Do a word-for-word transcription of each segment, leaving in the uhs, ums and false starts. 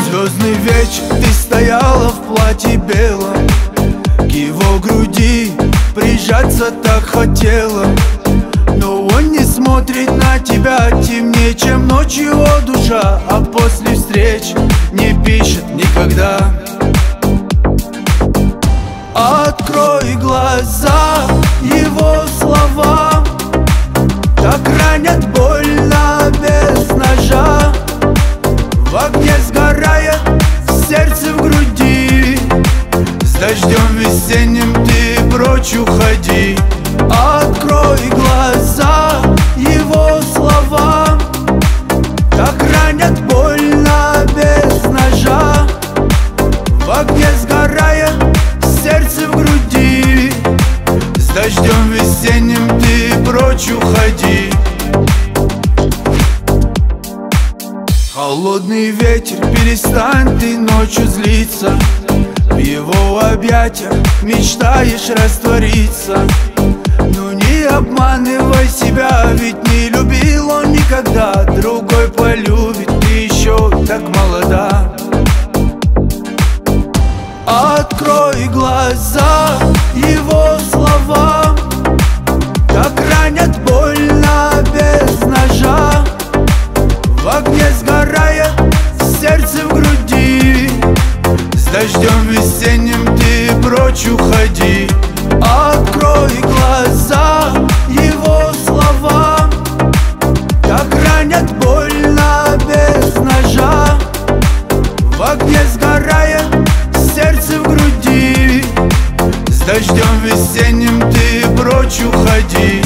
Звездный вечер, ты стояла в платье белом, к его груди прижаться так хотела. Но он не смотрит на тебя, темнее, чем ночью его душа. А после встреч не пишет никогда. Открой глаза, его слова так ранят больно без ножа. В огне сгорая, сердце в груди. С дождем весенним ты прочь уходи. Открой глаза, его слова так ранят больно без ножа. В огне сгорая, сердце в груди. С дождем весенним ты прочь уходи. Холодный ветер, перестань ты ночью злиться. В его объятиях мечтаешь раствориться. Ну не обманывай себя, ведь не любил он никогда. Другой полюбит, ты еще так молода. Открой глаза, его слова так ранят больно без ножа. В огне сгорая, сердце в груди. С дождем весенним ты прочь уходи. Открой глаза, его слова так ранят больно без ножа. В огне сгорая, сердце в груди. С дождем весенним ты прочь уходи.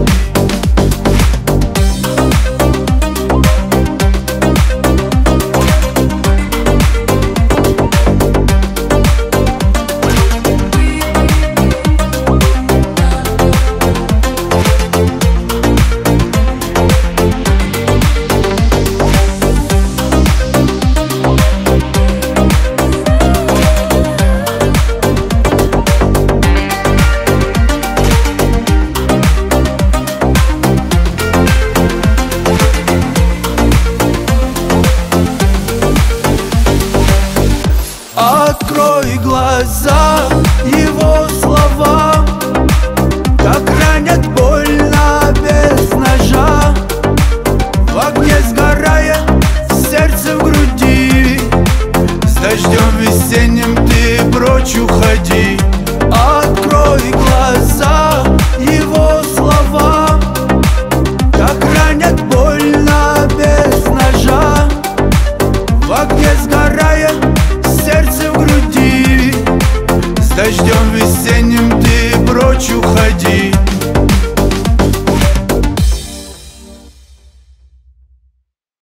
Открой глаза, его слова так ранят больно без ножа. В огне сгорая, сердце в груди. С дождем весенним ты прочь уходи. Открой глаза, его слова так ранят больно без ножа. В огне сгорая, сердце в груди. С дождем весенним ты прочь уходи.